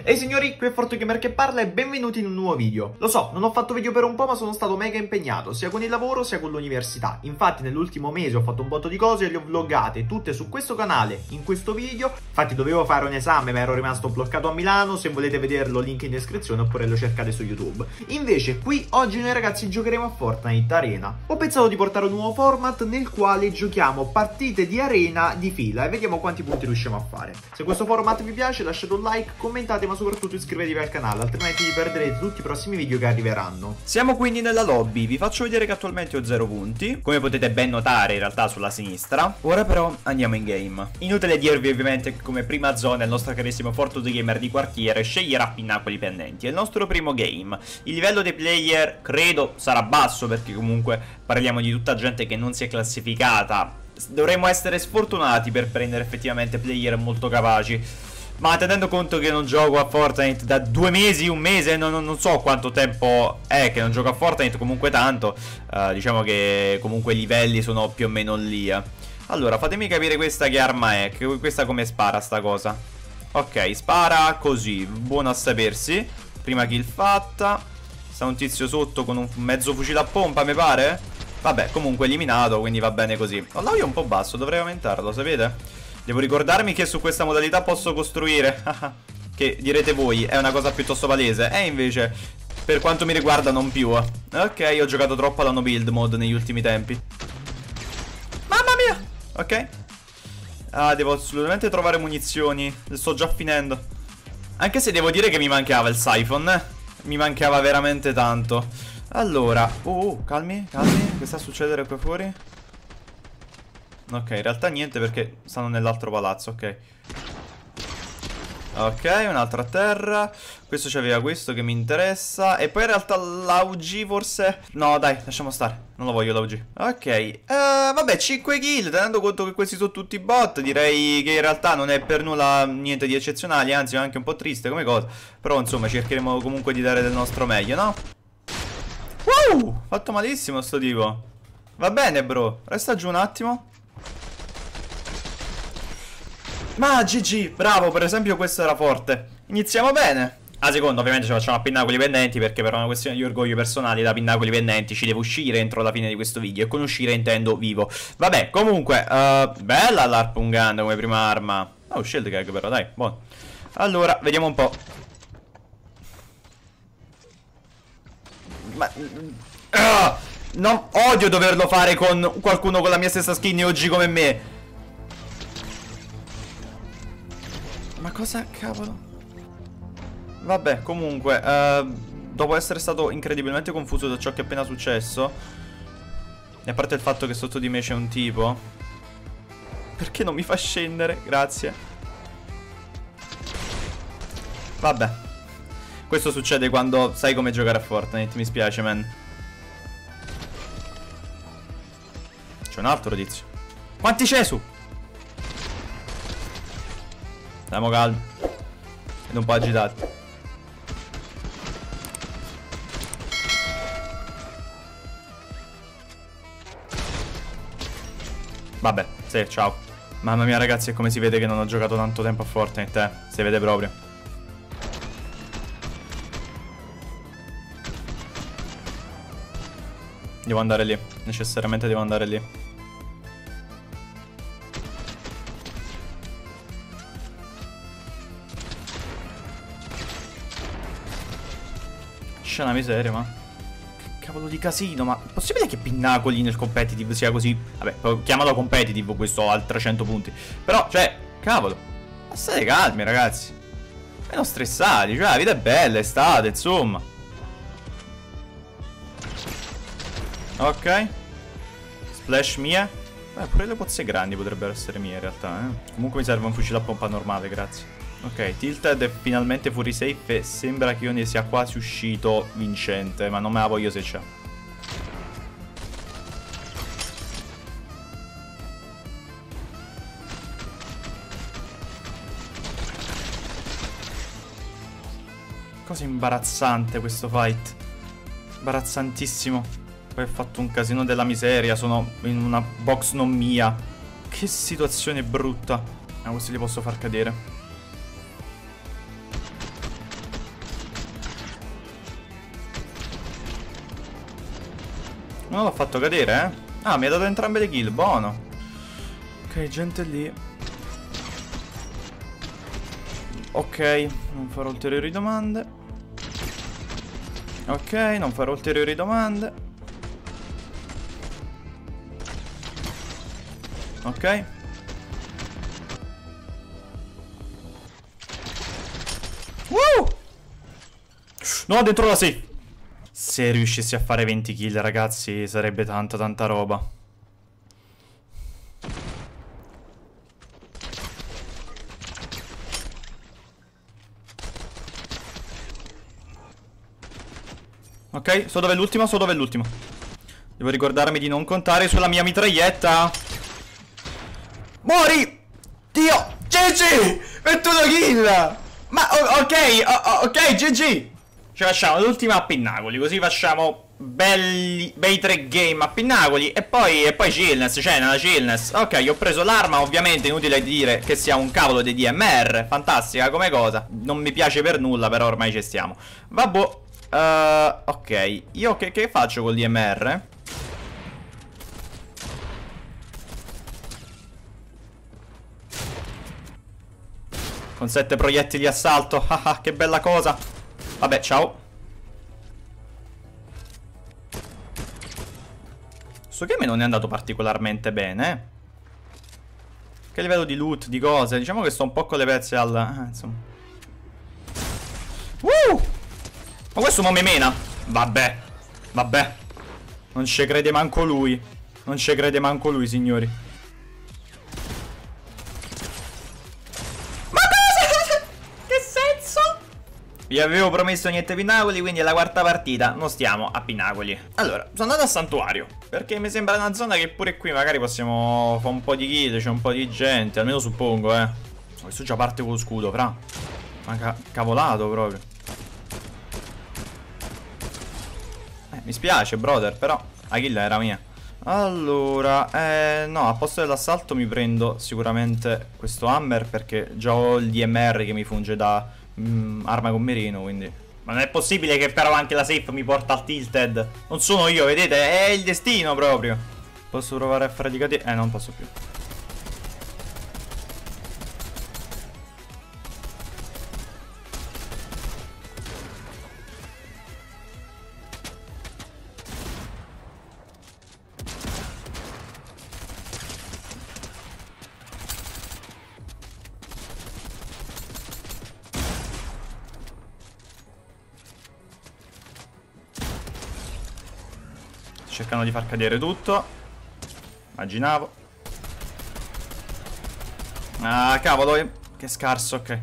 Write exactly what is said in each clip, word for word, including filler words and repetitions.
Ehi signori, qui è ForteGamer che parla e benvenuti in un nuovo video. Lo so, non ho fatto video per un po' ma sono stato mega impegnato, sia con il lavoro sia con l'università. Infatti nell'ultimo mese ho fatto un botto di cose e le ho vloggate tutte su questo canale, in questo video. Infatti dovevo fare un esame ma ero rimasto bloccato a Milano, se volete vederlo link in descrizione oppure lo cercate su YouTube. Invece qui oggi noi ragazzi giocheremo a Fortnite Arena. Ho pensato di portare un nuovo format nel quale giochiamo partite di arena di fila e vediamo quanti punti riusciamo a fare. Se questo format vi piace lasciate un like, commentate ma soprattutto iscrivetevi al canale, altrimenti vi perderete tutti i prossimi video che arriveranno. Siamo quindi nella lobby, vi faccio vedere che attualmente ho zero punti, come potete ben notare in realtà sulla sinistra. Ora però andiamo in game. Inutile dirvi ovviamente che come prima zona il nostro carissimo ForteGamer di quartiere sceglierà Pinnacoli Pendenti. È il nostro primo game. Il livello dei player credo sarà basso perché comunque parliamo di tutta gente che non si è classificata. Dovremmo essere sfortunati per prendere effettivamente player molto capaci. Ma tenendo conto che non gioco a Fortnite da due mesi, un mese, non, non so quanto tempo è che non gioco a Fortnite, comunque tanto, uh, diciamo che comunque i livelli sono più o meno lì. Eh. Allora, fatemi capire questa che arma è, che questa come spara sta cosa. Ok, spara così, buono a sapersi. Prima kill fatta. Sta un tizio sotto con un mezzo fucile a pompa, mi pare? Vabbè, comunque eliminato, quindi va bene così. Oh, l'audio è un po' basso, dovrei aumentarlo, sapete? Devo ricordarmi che su questa modalità posso costruire. Che direte voi, è una cosa piuttosto palese. E invece, per quanto mi riguarda, non più. Ok, ho giocato troppo alla no build mode negli ultimi tempi. Mamma mia! Ok. Ah, devo assolutamente trovare munizioni. Sto già finendo. Anche se devo dire che mi mancava il siphon, eh. Mi mancava veramente tanto. Allora, uh, uh calmi, calmi. Che sta a succedere qua fuori? Ok, in realtà niente perché stanno nell'altro palazzo, ok. Ok, un altro a terra. Questo c'aveva questo che mi interessa. E poi in realtà l'A U G forse... No dai, lasciamo stare, non lo voglio l'A U G. Ok, uh, vabbè, cinque kill. Tenendo conto che questi sono tutti bot, direi che in realtà non è per nulla niente di eccezionale. Anzi è anche un po' triste come cosa. Però insomma cercheremo comunque di dare del nostro meglio, no? Wow, fatto malissimo sto tipo. Va bene bro, resta giù un attimo. Ma G G, bravo, per esempio questo era forte. Iniziamo bene. A seconda ovviamente ci facciamo a Pinnacoli Pendenti perché per una questione di orgoglio personale da Pinnacoli Pendenti ci deve uscire entro la fine di questo video. E con uscire intendo vivo. Vabbè, comunque, uh, bella l'Harpoon Gun come prima arma. Oh, shield gag però, dai, buono. Allora, vediamo un po'. Ma... Uh, no, odio doverlo fare con qualcuno con la mia stessa skin O G come me. Ma cosa cavolo? Vabbè, comunque, uh, dopo essere stato incredibilmente confuso da ciò che è appena successo, e a parte il fatto che sotto di me c'è un tipo, perché non mi fa scendere? Grazie. Vabbè. Questo succede quando sai come giocare a Fortnite, mi spiace, man. C'è un altro tizio. Quanti c'è su? Stiamo calmi ed un po' agitati. Vabbè, sì, ciao. Mamma mia ragazzi, è come si vede che non ho giocato tanto tempo a Fortnite, eh. Si vede proprio. Devo andare lì, necessariamente devo andare lì. C'è una miseria, ma che cavolo di casino. Ma è possibile che Pinnacoli nel competitive sia così? Vabbè, chiamalo competitive questo al trecento punti. Però, cioè, cavolo, ma state calmi ragazzi. Meno stressati, cioè la vita è bella, è estate, insomma. Ok. Splash mia. Beh, pure le pozze grandi potrebbero essere mie in realtà, eh. Comunque mi serve un fucile a pompa normale, grazie. Ok, Tilted è finalmente fuori safe e sembra che io ne sia quasi uscito vincente, ma non me la voglio se c'è. Cosa imbarazzante questo fight. Imbarazzantissimo. Poi ho fatto un casino della miseria, sono in una box non mia. Che situazione brutta. Ah, questi li posso far cadere. Non l'ho fatto cadere, eh. Ah, mi ha dato entrambe le kill, buono. Ok, gente lì. Ok, non farò ulteriori domande. Ok, non farò ulteriori domande. Ok. Woo! No, dentro la safe. Se riuscissi a fare venti kill, ragazzi, sarebbe tanta tanta roba. Ok, so dove è l'ultimo, so dove è l'ultimo. Devo ricordarmi di non contare sulla mia mitraglietta. Muori! Dio! G G! ventuno kill! Ma ok, oh, ok, G G! Ci facciamo l'ultima a Pinnacoli, così facciamo belli, bei tre game a Pinnacoli. E poi, e poi chillness, cioè nella chillness. Ok, io ho preso l'arma, ovviamente inutile dire che sia un cavolo di D M R. Fantastica come cosa. Non mi piace per nulla, però ormai ci stiamo. Vabbè. Uh, ok, io che, che faccio col D M R? Con sette proiettili di assalto. Haha, che bella cosa. Vabbè, ciao. Questo game non è andato particolarmente bene, eh. Che livello di loot, di cose. Diciamo che sto un po' con le pezze al... Eh, insomma. Uh! Ma questo mo mi mena. Vabbè. Vabbè. Non ci crede manco lui. Non ci crede manco lui, signori. Ma cosa? Che senso? Vi avevo promesso niente Pinnacoli, quindi è la quarta partita. Non stiamo a Pinnacoli. Allora, sono andato a Santuario, perché mi sembra una zona che pure qui magari possiamo fare un po' di kill. C'è un po' di gente, almeno suppongo, eh. Questo già parte con lo scudo, fra. Ma ca cavolato proprio. Mi spiace, brother, però la kill era mia. Allora, eh, no, a posto dell'assalto mi prendo sicuramente questo hammer, perché già ho il D M R che mi funge da mm, arma con mirino, quindi... Ma non è possibile che però anche la safe mi porta al tilted. Non sono io, vedete? È il destino proprio. Posso provare a fare di catena? Eh, non posso più. Cercano di far cadere tutto. Immaginavo. Ah, cavolo. Che scarso, ok.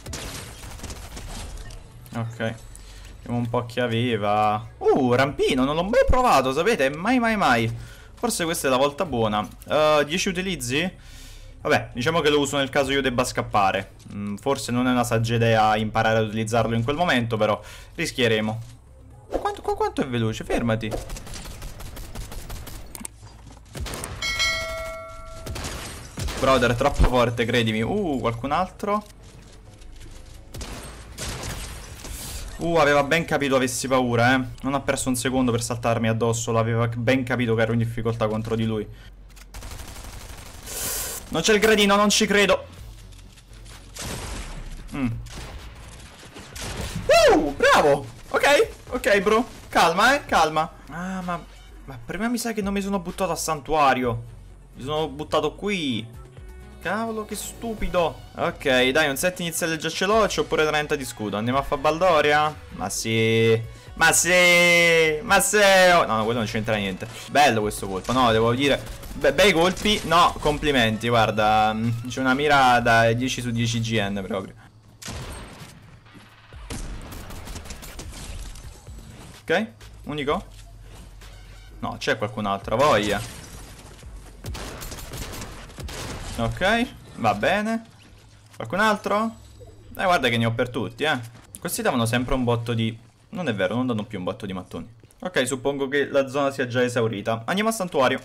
Ok. Vediamo un po' chi aveva. Uh, rampino, non l'ho mai provato, sapete? Mai, mai, mai. Forse questa è la volta buona. uh, dieci utilizzi? Vabbè, diciamo che lo uso nel caso io debba scappare. mm, Forse non è una saggia idea imparare ad utilizzarlo in quel momento, però rischieremo. Quanto, quanto è veloce? Fermati. Brother, è troppo forte, credimi. Uh, qualcun altro? Uh, aveva ben capito avessi paura, eh. Non ha perso un secondo per saltarmi addosso. L'aveva ben capito che ero in difficoltà contro di lui. Non c'è il gradino, non ci credo. Mm. Uh, bravo. Ok, ok, bro. Calma, eh, calma. Ah, ma... Ma prima mi sa che non mi sono buttato a Santuario. Mi sono buttato qui. Cavolo, che stupido. Ok, dai, un set iniziale già ce l'ho. C'ho pure trenta di scudo. Andiamo a fare Baldoria? Ma sì. Ma sì. Ma sì. Oh, no, no, quello non c'entra niente. Bello questo colpo. No, devo dire. Be bei colpi. No, complimenti, guarda. C'è una mira da dieci su dieci G N proprio. Ok, unico. No, c'è qualcun altro, voglia. Ok, va bene. Qualcun altro? Eh, guarda che ne ho per tutti, eh. Questi davano sempre un botto di... Non è vero, non danno più un botto di mattoni. Ok, suppongo che la zona sia già esaurita. Andiamo a Santuario.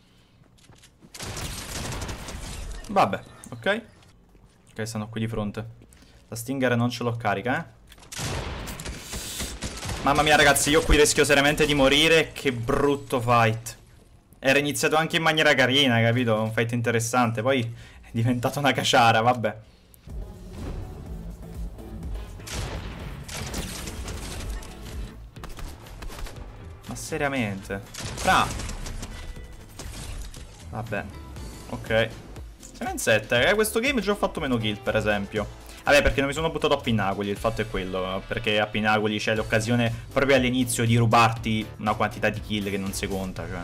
Vabbè, ok. Ok, stanno qui di fronte. La Stinger non ce l'ho carica, eh. Mamma mia ragazzi, io qui rischio seriamente di morire. Che brutto fight. Era iniziato anche in maniera carina, capito? Un fight interessante. Poi è diventato una caciara, vabbè. Ma seriamente? Fra. Vabbè. Ok. Siamo in sette. Eh, questo game già ho fatto meno kill, per esempio. Vabbè, perché non mi sono buttato a Pinnacoli, il fatto è quello. Perché a Pinnacoli c'è l'occasione proprio all'inizio di rubarti una quantità di kill che non si conta, cioè.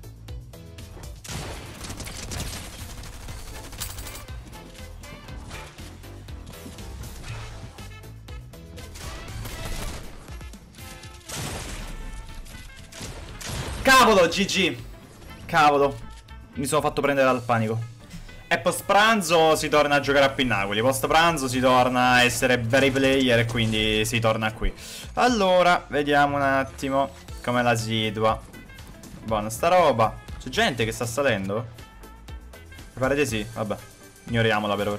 Cavolo, G G. Cavolo. Mi sono fatto prendere dal panico. E post pranzo si torna a giocare a Pinnacoli. Post pranzo si torna a essere very player e quindi si torna qui. Allora, vediamo un attimo come la situa. Buona sta roba. C'è gente che sta salendo? Mi pare di sì, vabbè. Ignoriamola per ora.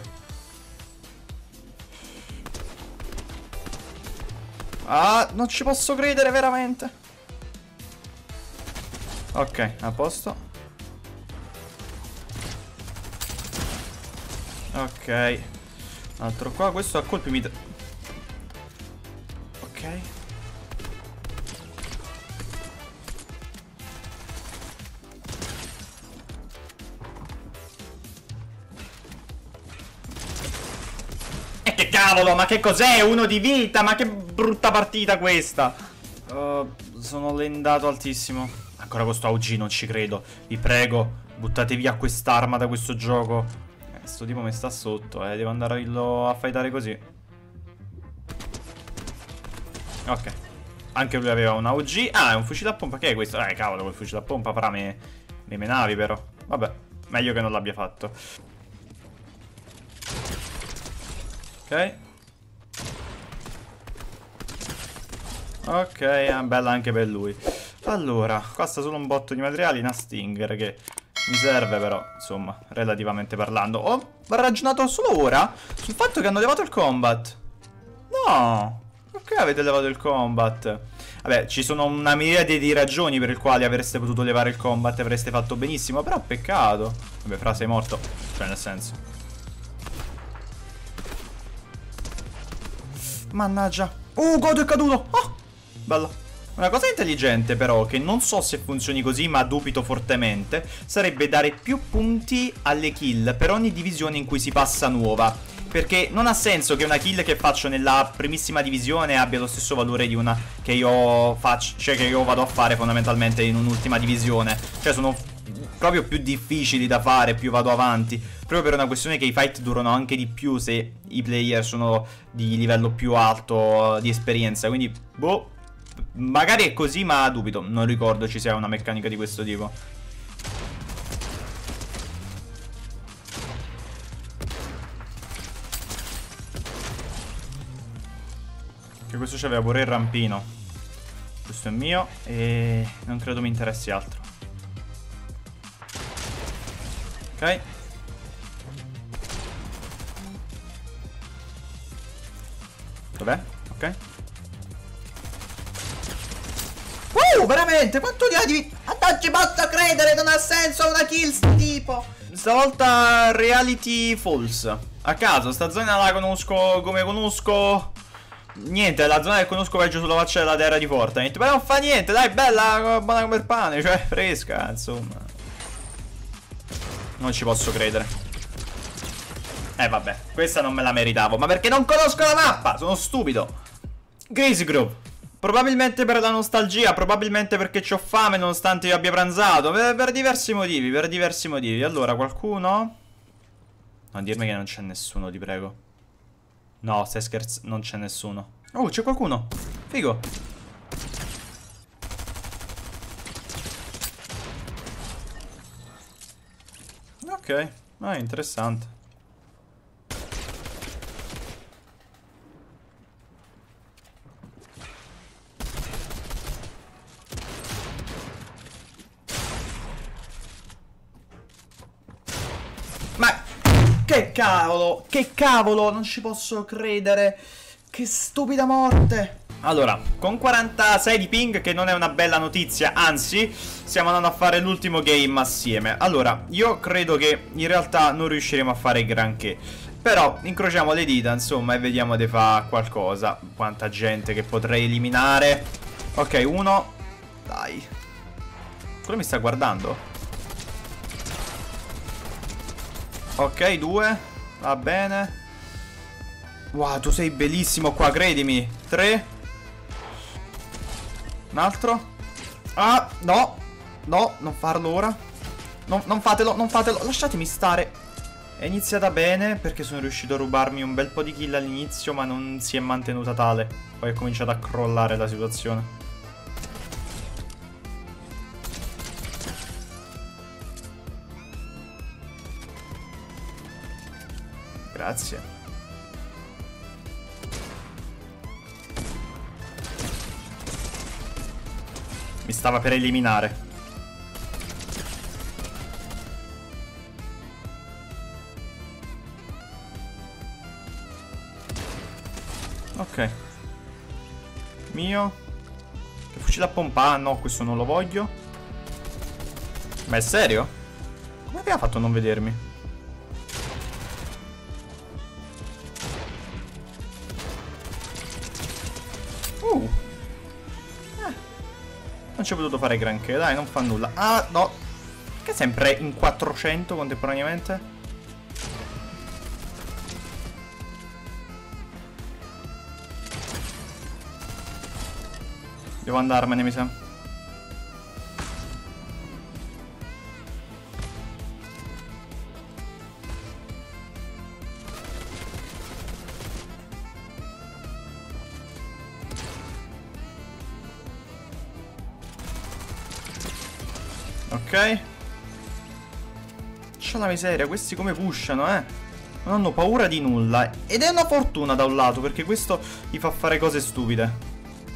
Ah, non ci posso credere veramente. Ok, a posto. Ok. Altro qua. Questo a colpi mi... Ok. E che cavolo, ma che cos'è? Uno di vita, ma che brutta partita questa. uh, Sono lendato altissimo. Ancora questo A U G, non ci credo. Vi prego, buttate via quest'arma da questo gioco. Questo tipo mi sta sotto, eh. Devo andare a fightare così. Ok. Anche lui aveva un A U G. Ah, è un fucile a pompa. Che è questo? Eh, cavolo, quel fucile a pompa farà me... me menavi, però. Vabbè, meglio che non l'abbia fatto. Ok. Ok, è bella anche per lui. Allora, qua sta solo un botto di materiali. Una Stinger che... mi serve però, insomma, relativamente parlando. Ho ragionato solo ora sul fatto che hanno levato il combat. No, perché avete levato il combat? Vabbè, ci sono una miriade di ragioni per le quali avreste potuto levare il combat e avreste fatto benissimo, però peccato. Vabbè, Fra, sei morto. Cioè, nel senso. Mannaggia. Uh, Godo è caduto. Oh, bello. Una cosa intelligente però, che non so se funzioni così ma dubito fortemente, sarebbe dare più punti alle kill per ogni divisione in cui si passa nuova. Perché non ha senso che una kill che faccio nella primissima divisione abbia lo stesso valore di una che io faccio, cioè che io vado a fare fondamentalmente in un'ultima divisione. Cioè sono proprio più difficili da fare più vado avanti, proprio per una questione che i fight durano anche di più se i player sono di livello più alto di esperienza. Quindi, boh, magari è così ma dubito, non ricordo ci sia una meccanica di questo tipo. Che questo c'aveva pure il rampino. Questo è mio e non credo mi interessi altro. Ok. Dov'è? Ok. Uh, veramente? Quanto di di... Non ci posso credere, non ha senso una kill sto tipo. Stavolta reality false. A caso, sta zona la conosco come conosco. Niente, la zona che conosco peggio sulla faccia della terra di Fortnite. Ma non fa niente, dai, bella, buona come il pane, cioè fresca, insomma. Non ci posso credere. Eh vabbè, questa non me la meritavo. Ma perché non conosco la mappa? Sono stupido. Crazy Grove. Probabilmente per la nostalgia, probabilmente perché c'ho fame nonostante io abbia pranzato. Per, per diversi motivi, per diversi motivi. Allora, qualcuno? Non dirmi che non c'è nessuno, ti prego. No, stai scherzando, non c'è nessuno. Oh, c'è qualcuno. Figo. Ok, ah, interessante. Ma che cavolo, che cavolo, non ci posso credere. Che stupida morte. Allora, con quarantasei di ping, che non è una bella notizia, anzi, stiamo andando a fare l'ultimo game assieme. Allora, io credo che in realtà non riusciremo a fare granché, però incrociamo le dita, insomma, e vediamo di fare qualcosa. Quanta gente che potrei eliminare. Ok, uno. Dai. Quello mi sta guardando. Ok, due. Va bene. Wow, tu sei bellissimo qua, credimi. Tre. Un altro. Ah, no. No, non farlo ora. No, non fatelo, non fatelo. Lasciatemi stare. È iniziata bene perché sono riuscito a rubarmi un bel po' di kill all'inizio, ma non si è mantenuta tale. Poi è cominciata a crollare la situazione. Grazie. Mi stava per eliminare. Ok. Mio. Che fucile a pompa? No, questo non lo voglio. Ma è serio? Come aveva fatto a non vedermi? Uh. Non ci ho potuto fare granché, dai, non fa nulla. Ah, no. Che sempre in quattrocento contemporaneamente? Devo andarmene, mi sa. Ok. C'ho la miseria, questi come pushano, eh. Non hanno paura di nulla. Ed è una fortuna da un lato, perché questo gli fa fare cose stupide.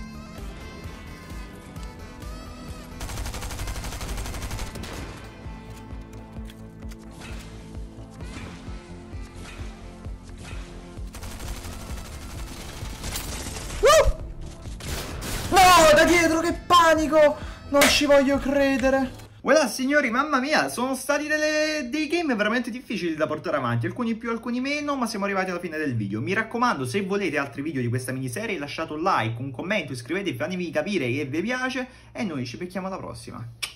Uh! No, da dietro, che panico! Non ci voglio credere. Voilà signori, mamma mia, sono stati delle, dei game veramente difficili da portare avanti, alcuni più, alcuni meno, ma siamo arrivati alla fine del video. Mi raccomando, se volete altri video di questa miniserie lasciate un like, un commento, iscrivetevi, fatemi capire che vi piace e noi ci becchiamo alla prossima.